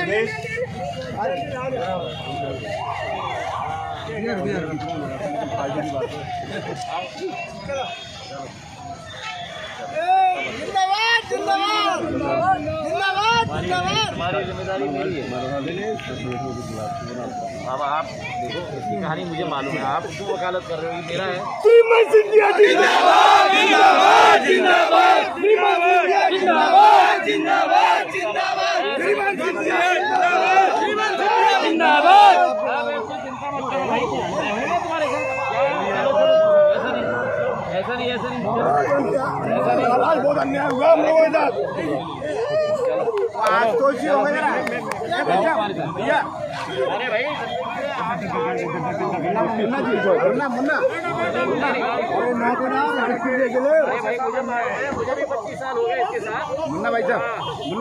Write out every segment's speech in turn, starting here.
हमारी जिम्मेदारी मेरी है। अब आप देखो, इसकी कहानी मुझे मालूम है, आप उसको वकालत कर रहे हो, ये मेरा है। ऐसा नहीं बहुत अन्याय हुआ मेरे साथ। आज तो हो गया भैया। अरे भाई मुन्ना मुझे भी 25 साल हो गए इसके साथ। मुन्ना भाई साहब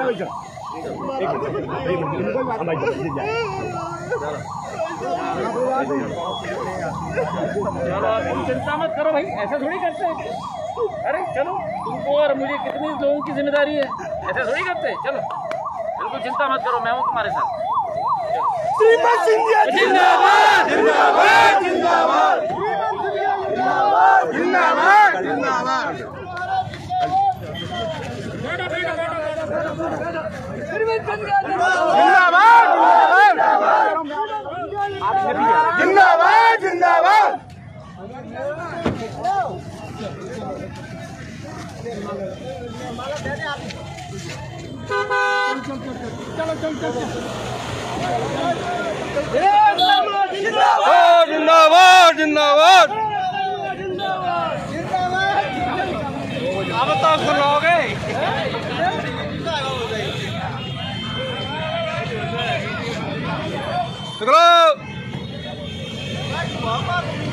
चलो तुम चिंता मत करो भाई, ऐसा थोड़ी करते हैं। अरे चलो, तुमको और मुझे कितनी लोगों की जिम्मेदारी है, ऐसा थोड़ी करते हैं। चलो बिल्कुल चिंता मत करो, मैं हूँ तुम्हारे साथ। जिंदाबाद जिंदाबाद जिंदाबाद जिंदाबाद जिंदाबाद। जिंदाबाद जिंदाबाद। चलो जिंदाबाद जिंदाबाद। अब तो सुनोगे। चलो